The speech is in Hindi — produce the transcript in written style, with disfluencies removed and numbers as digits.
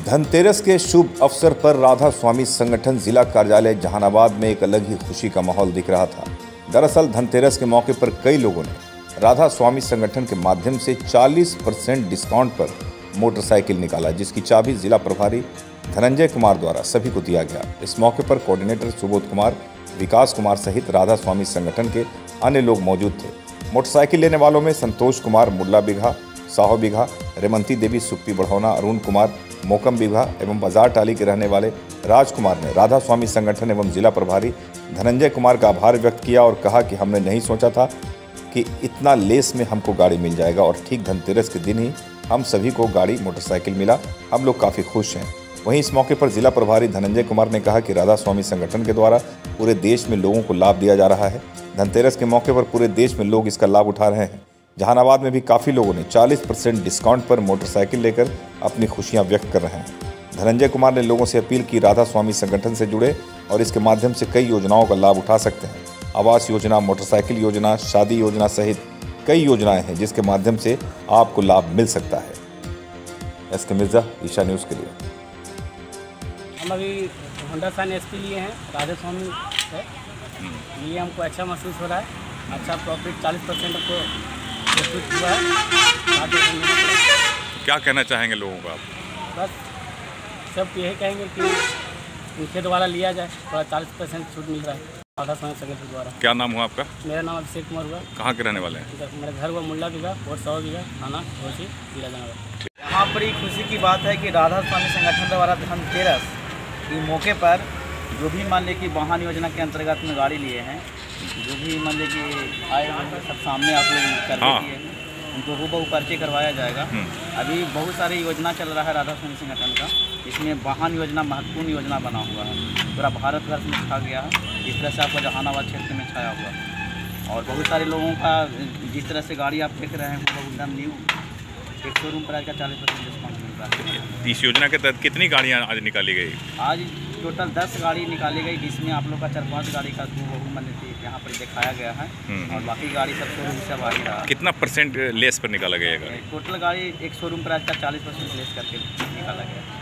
धनतेरस के शुभ अवसर पर राधा स्वामी संगठन जिला कार्यालय जहानाबाद में एक अलग ही खुशी का माहौल दिख रहा था। दरअसल धनतेरस के मौके पर कई लोगों ने राधा स्वामी संगठन के माध्यम से 40% डिस्काउंट पर मोटरसाइकिल निकाला, जिसकी चाबी जिला प्रभारी धनंजय कुमार द्वारा सभी को दिया गया। इस मौके पर कोऑर्डिनेटर सुबोध कुमार, विकास कुमार सहित राधा स्वामी संगठन के अन्य लोग मौजूद थे। मोटरसाइकिल लेने वालों में संतोष कुमार मुल्ला बिघा, साहो बिघा, रेमंती देवी सुप्पी बढ़ौना, अरुण कुमार मोकम बिघा एवं बाजार टाली के रहने वाले राजकुमार ने राधा स्वामी संगठन एवं जिला प्रभारी धनंजय कुमार का आभार व्यक्त किया और कहा कि हमने नहीं सोचा था कि इतना लेस में हमको गाड़ी मिल जाएगा और ठीक धनतेरस के दिन ही हम सभी को गाड़ी मोटरसाइकिल मिला। हम लोग काफ़ी खुश हैं। वहीं इस मौके पर जिला प्रभारी धनंजय कुमार ने कहा कि राधा स्वामी संगठन के द्वारा पूरे देश में लोगों को लाभ दिया जा रहा है। धनतेरस के मौके पर पूरे देश में लोग इसका लाभ उठा रहे हैं। जहानाबाद में भी काफ़ी लोगों ने 40% डिस्काउंट पर मोटरसाइकिल लेकर अपनी खुशियां व्यक्त कर रहे हैं। धनंजय कुमार ने लोगों से अपील की राधा स्वामी संगठन से जुड़े और इसके माध्यम से कई योजनाओं का लाभ उठा सकते हैं। आवास योजना, मोटरसाइकिल योजना, शादी योजना सहित कई योजनाएं हैं जिसके माध्यम से आपको लाभ मिल सकता है। एस के मिर्जा, ईशा न्यूज़ के लिए। हम अभी होंडा साइन एसपी लिए हैं राधा स्वामी से, ये हमको अच्छा महसूस हो रहा है। अच्छा प्रॉफिट 40% को प्रॉफिट हुआ है। क्या कहना चाहेंगे लोगों को आप? बस सब यही कहेंगे कि इनके द्वारा लिया जाए, थोड़ा 40% छूट मिल रहा है राधा स्वामी संगठन द्वारा। क्या नाम हुआ आपका? मेरा नाम अभिषेक कुमार हुआ। कहाँ के रहने वाले हैं? मेरा घर हुआ मुल्ला बिघा और 100 बीघा थाना घोसी जिला जहानाबाद। यहाँ बड़ी खुशी की बात है कि राधा स्वामी संगठन द्वारा धनतेरस के मौके पर जो भी मान लीजिए कि वाहन योजना के अंतर्गत में गाड़ी लिए हैं, जो भी मान लीजिए कि आए होंगे सब सामने आप लोग कर दिए हैं, उनको हूबहू पर्चे करवाया जाएगा। अभी बहुत सारी योजना चल रहा है राधा स्वामी संगठन का, इसमें वाहन योजना महत्वपूर्ण योजना बना हुआ है, पूरा भारतवर्ष में छा गया है। इस तरह से आपका जहानाबाद क्षेत्र में छाया हुआ है और बहुत सारे लोगों का जिस तरह से गाड़ी आप देख रहे हैं वो एकदम न्यू एक शोरूम प्राइस का 40% डिस्काउंट मिल रहा है। इस योजना के तहत कितनी गाड़ियाँ आज निकाली गई? आज टोटल 10 गाड़ी निकाली गई, जिसमें आप लोग का 4-5 गाड़ी का यहाँ पर दिखाया गया है और बाकी गाड़ी सब शोरूम से आ ही रहा है। कितना % लेस पर निकाला गया? टोटल गाड़ी एक शोरूम प्राइस का 40% लेस करके निकाला गया।